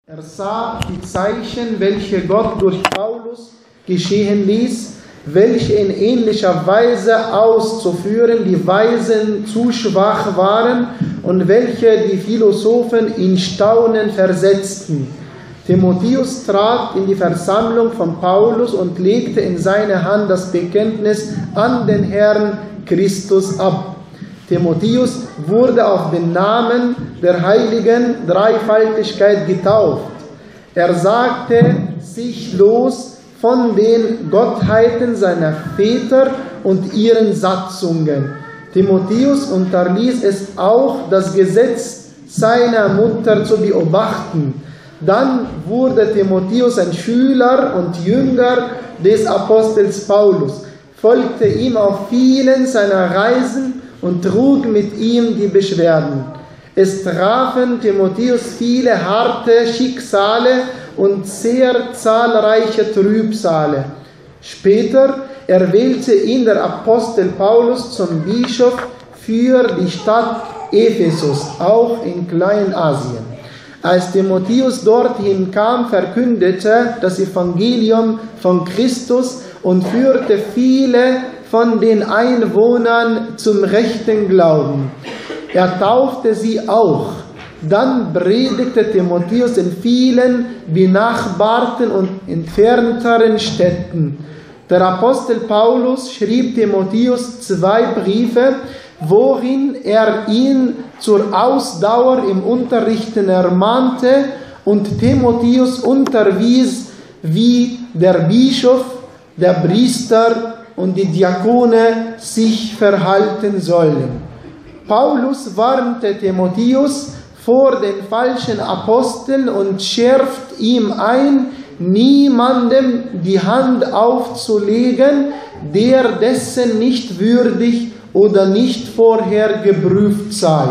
Er sah die Zeichen, welche Gott durch Paulus geschehen ließ, welche in ähnlicher Weise auszuführen die Weisen zu schwach waren und welche die Philosophen in Staunen versetzten. Timotheus trat in die Versammlung von Paulus und legte in seine Hand das Bekenntnis an den Herrn Christus ab. Timotheus wurde auf den Namen der heiligen Dreifaltigkeit getauft. Er sagte sich los von den Gottheiten seiner Väter und ihren Satzungen. Timotheus unterließ es auch, das Gesetz seiner Mutter zu beobachten. Dann wurde Timotheus ein Schüler und Jünger des Apostels Paulus, folgte ihm auf vielen seiner Reisen und trug mit ihm die Beschwerden. Es trafen Timotheus viele harte Schicksale und sehr zahlreiche Trübsale. Später erwählte ihn der Apostel Paulus zum Bischof für die Stadt Ephesus, auch in Kleinasien. Als Timotheus dorthin kam, verkündete er das Evangelium von Christus und führte viele von den Einwohnern zum rechten Glauben. Er taufte sie auch. Dann predigte Timotheus in vielen benachbarten und entfernteren Städten. Der Apostel Paulus schrieb Timotheus 2 Briefe, worin er ihn zur Ausdauer im Unterrichten ermahnte und Timotheus unterwies, wie der Bischof, der Priester und die Diakone sich verhalten sollen. Paulus warnte Timotheus vor den falschen Aposteln und schärft ihm ein, niemandem die Hand aufzulegen, der dessen nicht würdig oder nicht vorher geprüft sei.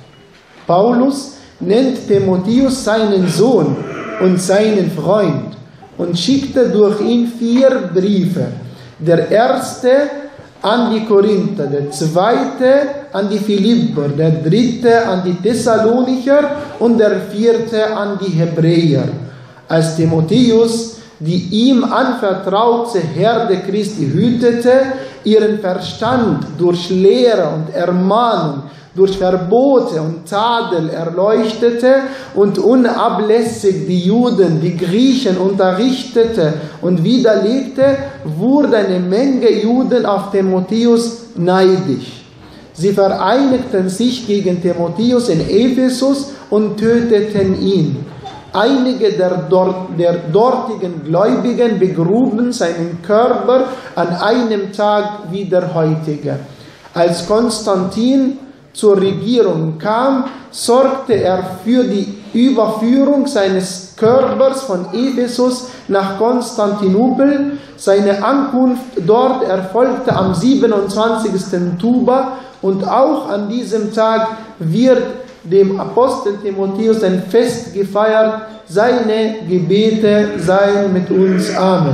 Paulus nennt Timotheus seinen Sohn und seinen Freund und schickte durch ihn 4 Briefe. Der erste an die Korinther, der zweite an die Philipper, der dritte an die Thessalonicher und der vierte an die Hebräer. Als Timotheus die ihm anvertraute Herde Christi hütete, ihren Verstand durch Lehre und Ermahnung, durch Verbote und Tadel erleuchtete und unablässig die Juden, die Griechen unterrichtete und widerlegte, wurde eine Menge Juden auf Timotheus neidisch. Sie vereinigten sich gegen Timotheus in Ephesus und töteten ihn. Einige der dortigen Gläubigen begruben seinen Körper an einem Tag wie der heutige. Als Konstantin zur Regierung kam, sorgte er für die Überführung seines Körpers von Ephesus nach Konstantinopel. Seine Ankunft dort erfolgte am 27. Tuba und auch an diesem Tag wird dem Apostel Timotheus ein Fest gefeiert. Seine Gebete seien mit uns. Amen.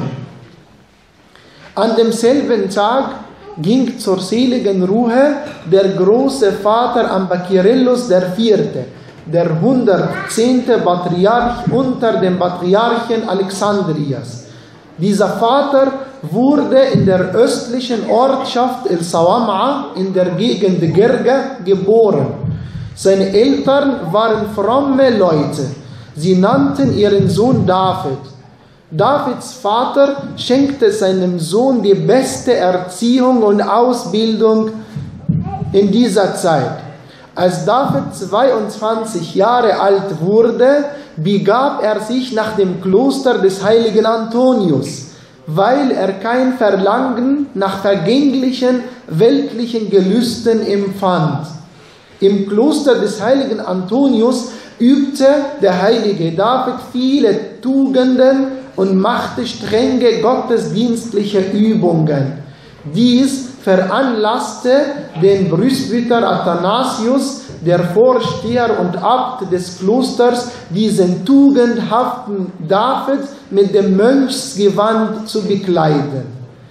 An demselben Tag ging zur seligen Ruhe der große Vater Ambakirellus IV., der 110. Patriarch unter den Patriarchen Alexandrias. Dieser Vater wurde in der östlichen Ortschaft El-Sawam'a in der Gegend Gerga geboren. Seine Eltern waren fromme Leute. Sie nannten ihren Sohn David. Davids Vater schenkte seinem Sohn die beste Erziehung und Ausbildung in dieser Zeit. Als David 22 Jahre alt wurde, begab er sich nach dem Kloster des heiligen Antonius, weil er kein Verlangen nach vergänglichen, weltlichen Gelüsten empfand. Im Kloster des heiligen Antonius übte der heilige David viele Tugenden und machte strenge gottesdienstliche Übungen. Dies veranlasste den Presbyter Athanasius, der Vorsteher und Abt des Klosters, diesen tugendhaften David mit dem Mönchsgewand zu bekleiden.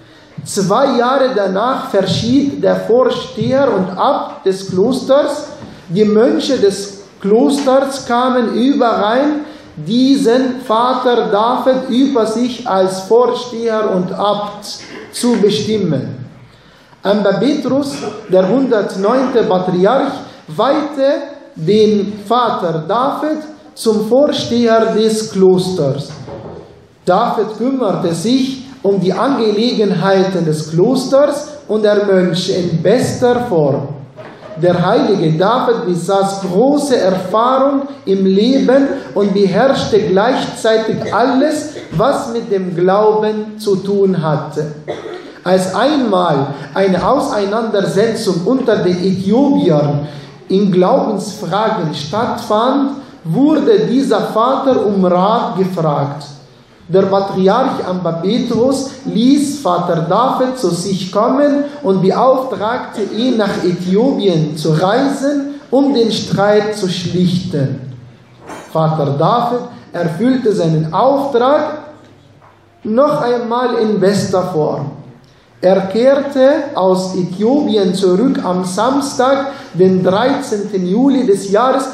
2 Jahre danach verschied der Vorsteher und Abt des Klosters. Die Mönche des Klosters kamen überein, diesen Vater David über sich als Vorsteher und Abt zu bestimmen. Aber Petrus, der 109. Patriarch, weihte den Vater David zum Vorsteher des Klosters. David kümmerte sich um die Angelegenheiten des Klosters und der Mönche in bester Form. Der heilige David besaß große Erfahrung im Leben und beherrschte gleichzeitig alles, was mit dem Glauben zu tun hatte. Als einmal eine Auseinandersetzung unter den Äthiopiern in Glaubensfragen stattfand, wurde dieser Vater um Rat gefragt. Der Patriarch Petrus ließ Vater David zu sich kommen und beauftragte ihn, nach Äthiopien zu reisen, um den Streit zu schlichten. Vater David erfüllte seinen Auftrag noch einmal in bester Form. Er kehrte aus Äthiopien zurück am Samstag, den 13. Juli des Jahres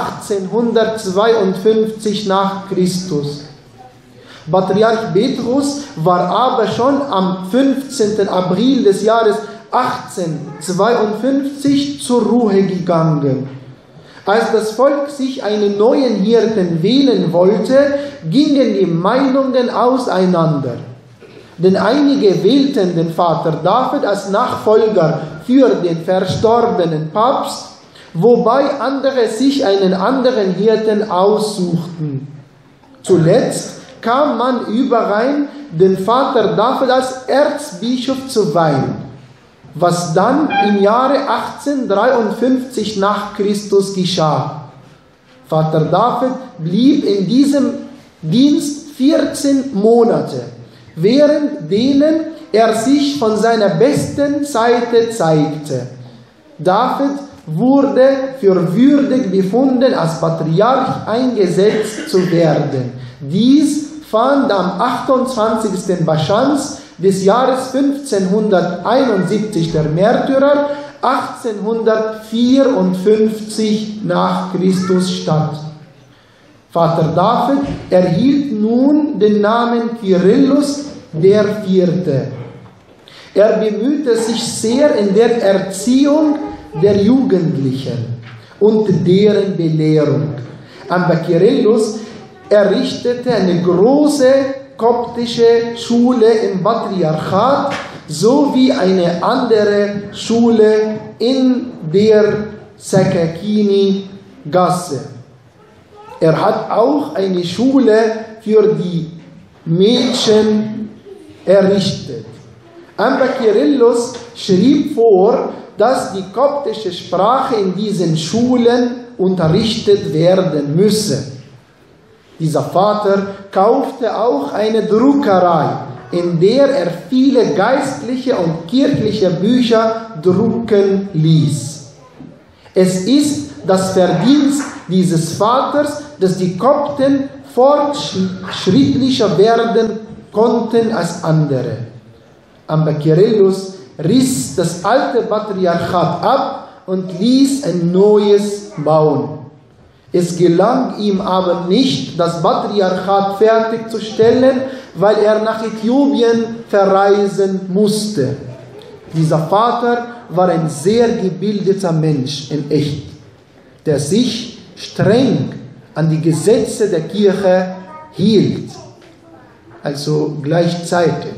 1852 nach Christus. Patriarch Petrus war aber schon am 15. April des Jahres 1852 zur Ruhe gegangen. Als das Volk sich einen neuen Hirten wählen wollte, gingen die Meinungen auseinander. Denn einige wählten den Vater David als Nachfolger für den verstorbenen Papst, wobei andere sich einen anderen Hirten aussuchten. Zuletzt kam man überein, den Vater David als Erzbischof zu weihen, was dann im Jahre 1853 nach Christus geschah. Vater David blieb in diesem Dienst 14 Monate, während denen er sich von seiner besten Seite zeigte. David wurde für würdig befunden, als Patriarch eingesetzt zu werden. Dies fand am 28. Baschans des Jahres 1571 der Märtyrer 1854 nach Christus statt. Vater David erhielt nun den Namen Kyrillus IV. Er bemühte sich sehr in der Erziehung der Jugendlichen und deren Belehrung. Aber Kyrillus errichtete eine große koptische Schule im Patriarchat sowie eine andere Schule in der Sakakini-Gasse. Er hat auch eine Schule für die Mädchen errichtet. Aber Kyrillus schrieb vor, dass die koptische Sprache in diesen Schulen unterrichtet werden müsse. Dieser Vater kaufte auch eine Druckerei, in der er viele geistliche und kirchliche Bücher drucken ließ. Es ist das Verdienst dieses Vaters, dass die Kopten fortschrittlicher werden konnten als andere. Aber Kyrillus riss das alte Patriarchat ab und ließ ein neues bauen. Es gelang ihm aber nicht, das Patriarchat fertigzustellen, weil er nach Äthiopien verreisen musste. Dieser Vater war ein sehr gebildeter Mensch in echt, der sich streng an die Gesetze der Kirche hielt, also gleichzeitig.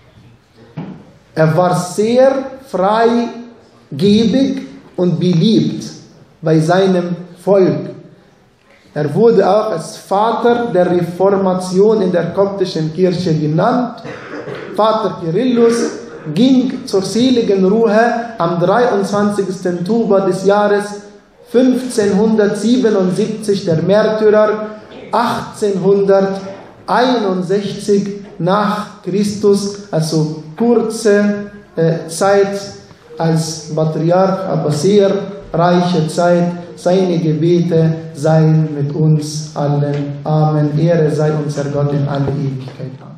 Er war sehr freigebig und beliebt bei seinem Volk. Er wurde auch als Vater der Reformation in der koptischen Kirche genannt. Vater Kyrillus ging zur seligen Ruhe am 23. Oktober des Jahres 1577 der Märtyrer 1861 nach Christus, also kurze Zeit als Patriarch, aber sehr reiche Zeit. Seine Gebete seien mit uns allen. Amen. Ehre sei unser Gott in alle Ewigkeit. Amen.